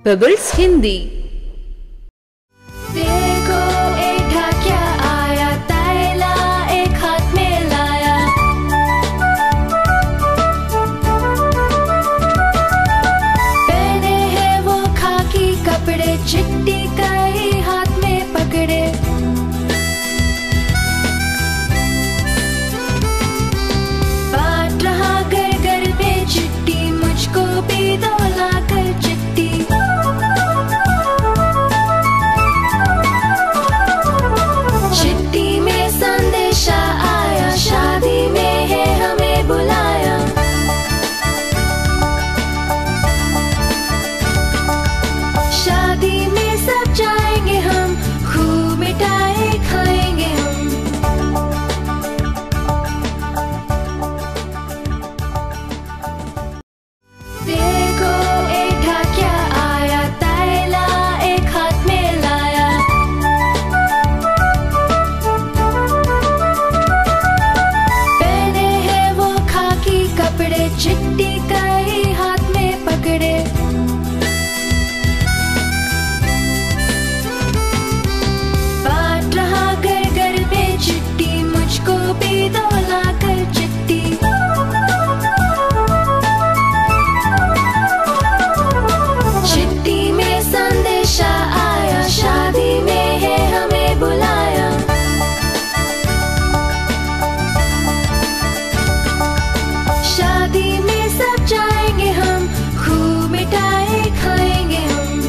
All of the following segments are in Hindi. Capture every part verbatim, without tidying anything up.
पेबल्स हिंदी। देखो एठा क्या आया, तैला एक हाथ में लाया। पहने हैं वो खाकी कपड़े, चिट्टी कई हाथ में पकड़े। बांट रहा घर घर में चिट्ठी, मुझको भी दो लाकर चिट्ठी। चिट्ठी में संदेशा आया, शादी में है हमें बुलाया। शादी में सब जाएंगे हम, खूब मिठाई खाएंगे हम। देखो एठा क्या आया, तैला एक हाथ में लाया। पहने हैं वो खाकी कपड़े, चिट्टी कई हाथ में पकड़े। बांट रहा घर घर में चिट्ठी, मुझको भी दो लाकर चिट्ठी। चिट्ठी में संदेशा आया, शादी में है हमें बुलाया। शादी में सब जाएंगे हम, खूब मिठाई खाएंगे हम।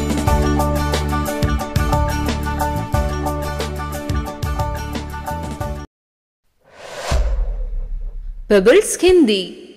पेबल्स हिंदी।